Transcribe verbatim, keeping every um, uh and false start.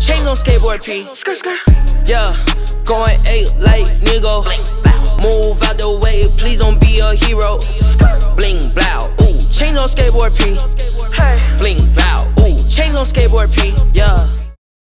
chains on skateboard P. Yeah, going eight like nigga. Move out the way, please don't be a hero. Bling blow, ooh, chains on skateboard P. Bling blow, ooh, chains on skateboard P.